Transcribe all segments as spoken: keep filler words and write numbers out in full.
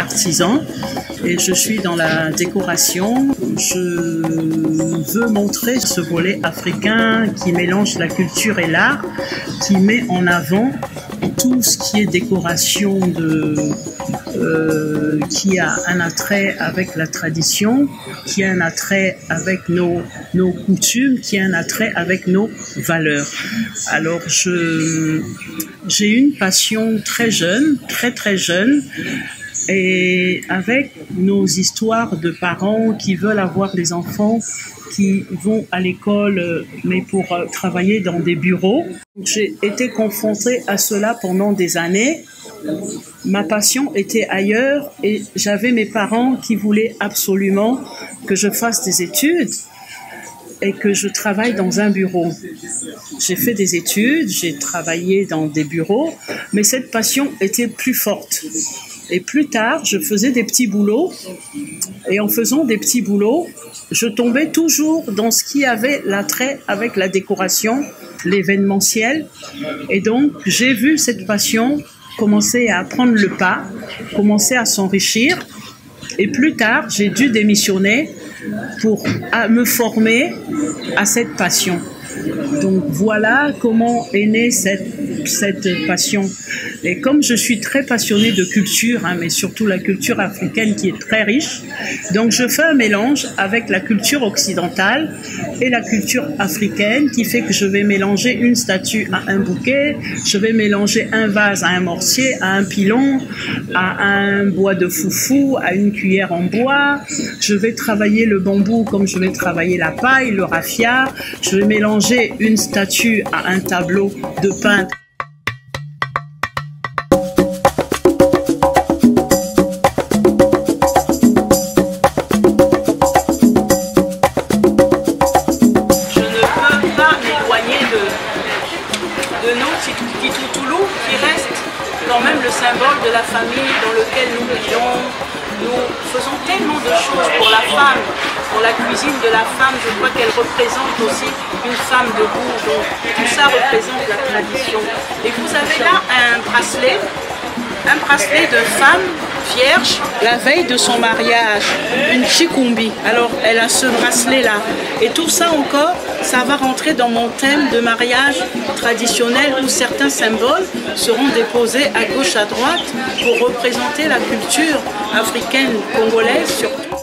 artisan et je suis dans la décoration. Je veux montrer ce volet africain qui mélange la culture et l'art, qui met en avant tout ce qui est décoration de, euh, qui a un attrait avec la tradition, qui a un attrait avec nos, nos coutumes, qui a un attrait avec nos valeurs. Alors, je, j'ai une passion très jeune, très très jeune, et avec nos histoires de parents qui veulent avoir des enfants qui vont à l'école, mais pour travailler dans des bureaux. J'ai été confrontée à cela pendant des années. Ma passion était ailleurs et j'avais mes parents qui voulaient absolument que je fasse des études et que je travaille dans un bureau. J'ai fait des études, j'ai travaillé dans des bureaux, mais cette passion était plus forte. Et plus tard, je faisais des petits boulots. Et en faisant des petits boulots, je tombais toujours dans ce qui avait l'attrait avec la décoration, l'événementiel. Et donc, j'ai vu cette passion commencer à prendre le pas, commencer à s'enrichir. Et plus tard, j'ai dû démissionner pour me former à cette passion. Donc voilà comment est née cette, cette passion. Et comme je suis très passionnée de culture, hein, mais surtout la culture africaine qui est très riche, donc je fais un mélange avec la culture occidentale et la culture africaine qui fait que je vais mélanger une statue à un bouquet, je vais mélanger un vase à un mortier, à un pilon, à un bois de foufou, à une cuillère en bois. Je vais travailler le bambou comme je vais travailler la paille, le raffia. Je vais mélanger une statue à un tableau de peintre. Même le symbole de la famille dans lequel nous vivons. Nous faisons tellement de choses pour la femme, pour la cuisine de la femme. Je crois qu'elle représente aussi une femme debout. Donc tout ça représente la tradition. Et vous avez là un bracelet, un bracelet de femme vierge, la veille de son mariage, une chikumbi. Alors elle a ce bracelet là. Et tout ça encore, ça va rentrer dans mon thème de mariage traditionnel où certains symboles seront déposés à gauche, à droite pour représenter la culture africaine, congolaise surtout.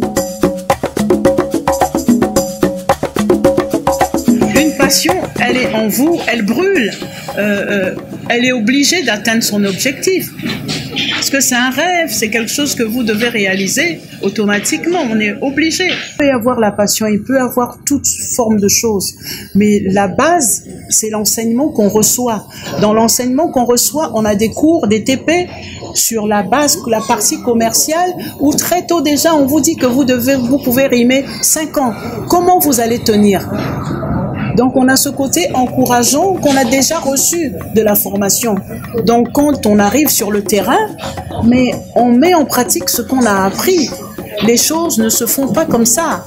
Une passion, elle est en vous, elle brûle, euh, euh, elle est obligée d'atteindre son objectif. Parce que c'est un rêve, c'est quelque chose que vous devez réaliser automatiquement, on est obligé. Il peut y avoir la passion, il peut y avoir toute forme de choses, mais la base, c'est l'enseignement qu'on reçoit. Dans l'enseignement qu'on reçoit, on a des cours, des T P sur la base, la partie commerciale, où très tôt déjà, on vous dit que vous, devez, vous pouvez rimer cinq ans. Comment vous allez tenir ? Donc, on a ce côté encourageant qu'on a déjà reçu de la formation. Donc, quand on arrive sur le terrain, mais on met en pratique ce qu'on a appris. Les choses ne se font pas comme ça.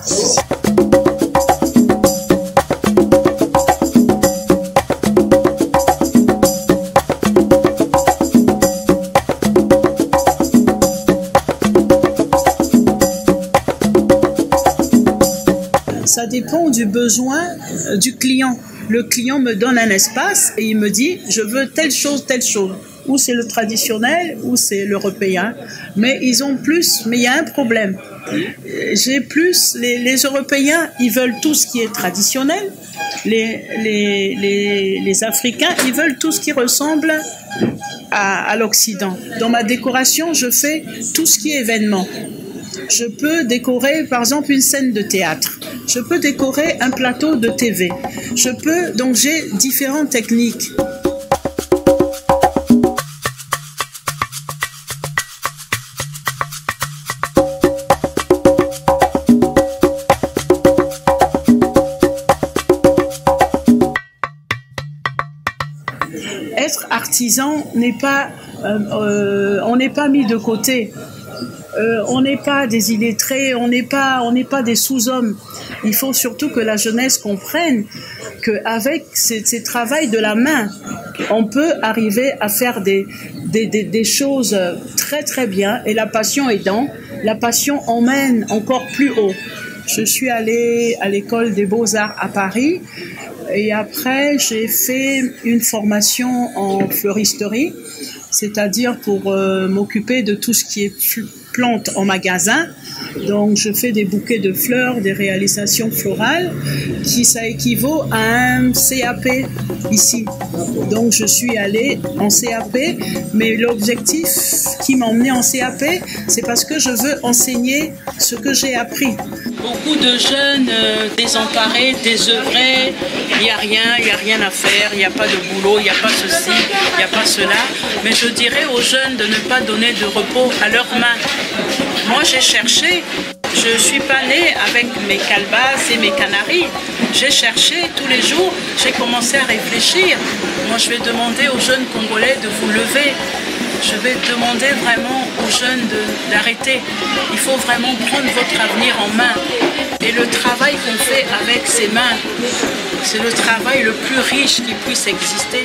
Ça dépend du besoin du client. Le client me donne un espace et il me dit « je veux telle chose, telle chose ». Ou c'est le traditionnel, ou c'est l'européen. Mais ils ont plus, mais il y a un problème. J'ai plus, les, les Européens, ils veulent tout ce qui est traditionnel. Les, les, les, les Africains, ils veulent tout ce qui ressemble à, à l'Occident. Dans ma décoration, je fais tout ce qui est événement. Je peux décorer, par exemple, une scène de théâtre. Je peux décorer un plateau de T V. Je peux, donc j'ai différentes techniques. Être artisan n'est pas, euh, euh, on n'est pas mis de côté. Euh, on n'est pas des illettrés, on n'est pas, on n'est pas des sous-hommes. Il faut surtout que la jeunesse comprenne qu'avec ces, ces travails de la main, on peut arriver à faire des, des, des, des choses très très bien. Et la passion aidant, la passion emmène encore plus haut. Je suis allée à l'école des Beaux-Arts à Paris et après j'ai fait une formation en fleuristerie, c'est-à-dire pour euh, m'occuper de tout ce qui est plantes en magasin. Donc je fais des bouquets de fleurs, des réalisations florales, qui ça équivaut à un C A P ici. Donc je suis allée en C A P, mais l'objectif qui m'a emmenée en C A P, c'est parce que je veux enseigner ce que j'ai appris. Beaucoup de jeunes euh, désemparés, désœuvrés, il n'y a rien, il n'y a rien à faire, il n'y a pas de boulot, il n'y a pas ceci, il n'y a pas cela. Mais je dirais aux jeunes de ne pas donner de repos à leurs mains. Moi j'ai cherché, je ne suis pas née avec mes calebasses et mes canaris. J'ai cherché tous les jours, j'ai commencé à réfléchir. Moi je vais demander aux jeunes Congolais de vous lever. Je vais demander vraiment aux jeunes d'arrêter. Il faut vraiment prendre votre avenir en main. Et le travail qu'on fait avec ses mains, c'est le travail le plus riche qui puisse exister.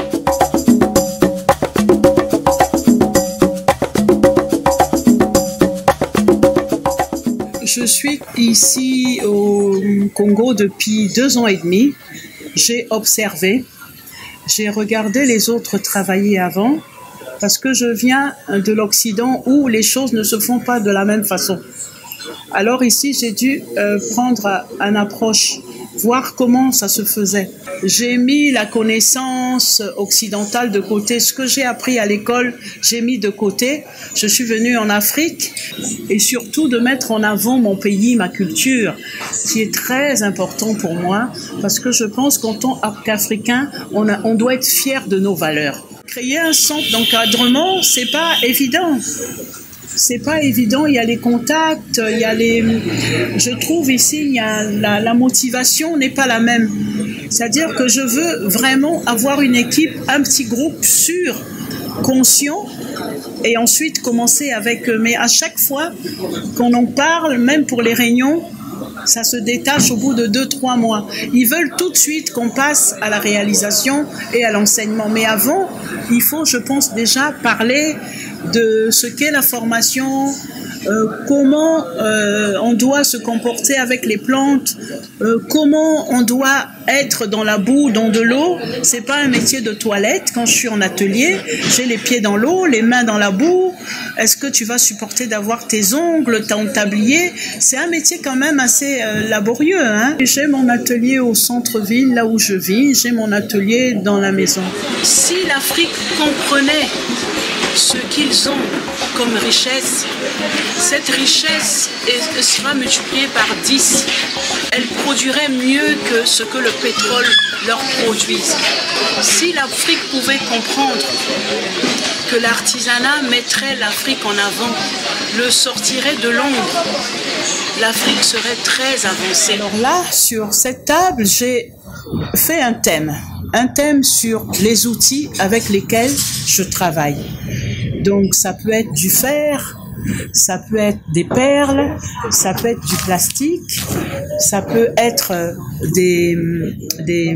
Je suis ici au Congo depuis deux ans et demi. J'ai observé, j'ai regardé les autres travailler avant, parce que je viens de l'Occident où les choses ne se font pas de la même façon. Alors ici, j'ai dû euh, prendre une approche, voir comment ça se faisait. J'ai mis la connaissance occidentale de côté. Ce que j'ai appris à l'école, j'ai mis de côté. Je suis venue en Afrique et surtout de mettre en avant mon pays, ma culture, qui est très important pour moi parce que je pense qu'en tant qu'Africain, on, a, on doit être fier de nos valeurs. Créer un centre d'encadrement, c'est pas évident. C'est pas évident. Il y a les contacts, il y a les. Je trouve ici, il y a la, la motivation n'est pas la même. C'est-à-dire que je veux vraiment avoir une équipe, un petit groupe sûr, conscient, et ensuite commencer avec eux. Mais à chaque fois qu'on en parle, même pour les réunions, ça se détache au bout de deux, trois mois. Ils veulent tout de suite qu'on passe à la réalisation et à l'enseignement. Mais avant, il faut, je pense, déjà parler de ce qu'est la formation, euh, comment euh, on doit se comporter avec les plantes, euh, comment on doit être dans la boue, dans de l'eau. C'est pas un métier de toilette. Quand je suis en atelier, j'ai les pieds dans l'eau, les mains dans la boue. Est-ce que tu vas supporter d'avoir tes ongles, ton tablier? C'est un métier quand même assez euh, laborieux, hein. J'ai mon atelier au centre-ville, là où je vis. J'ai mon atelier dans la maison. Si l'Afrique comprenait ce qu'ils ont comme richesse, cette richesse est, sera multipliée par dix. Elle produirait mieux que ce que le pétrole leur produise. Si l'Afrique pouvait comprendre que l'artisanat mettrait l'Afrique en avant, le sortirait de l'ombre, l'Afrique serait très avancée. Alors là, sur cette table, j'ai fait un thème. Un thème sur les outils avec lesquels je travaille. Donc ça peut être du fer, ça peut être des perles, ça peut être du plastique, ça peut être des, des,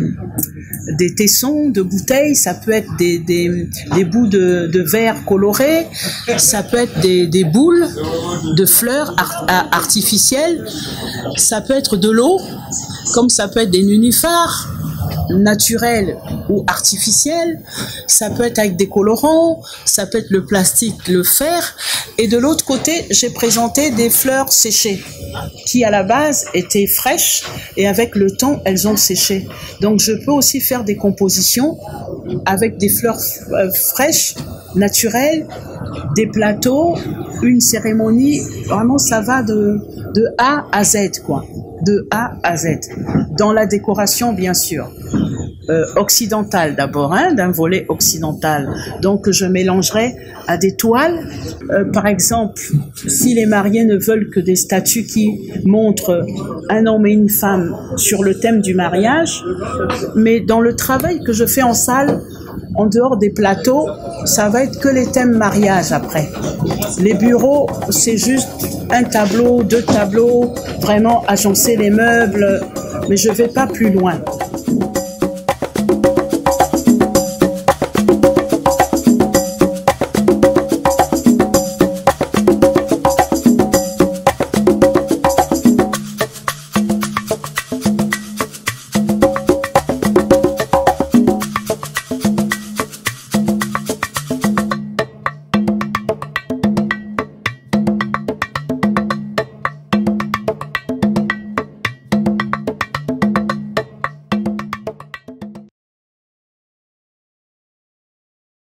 des tessons de bouteilles, ça peut être des, des, des bouts de, de verre colorés, ça peut être des, des boules de fleurs art, artificielles, ça peut être de l'eau, comme ça peut être des nénuphars naturel ou artificiel, ça peut être avec des colorants, ça peut être le plastique, le fer, et de l'autre côté, j'ai présenté des fleurs séchées qui à la base étaient fraîches et avec le temps, elles ont séché. Donc je peux aussi faire des compositions avec des fleurs fraîches, naturelles, des plateaux, une cérémonie, vraiment ça va de, de A à Z, quoi. De A à Z. Dans la décoration, bien sûr. Euh, occidentale d'abord, hein, d'un volet occidental. Donc je mélangerai à des toiles. Euh, par exemple, si les mariés ne veulent que des statues qui montrent un homme et une femme sur le thème du mariage, mais dans le travail que je fais en salle, en dehors des plateaux, ça va être que les thèmes mariage après. Les bureaux, c'est juste un tableau, deux tableaux, vraiment agencer les meubles, mais je ne vais pas plus loin.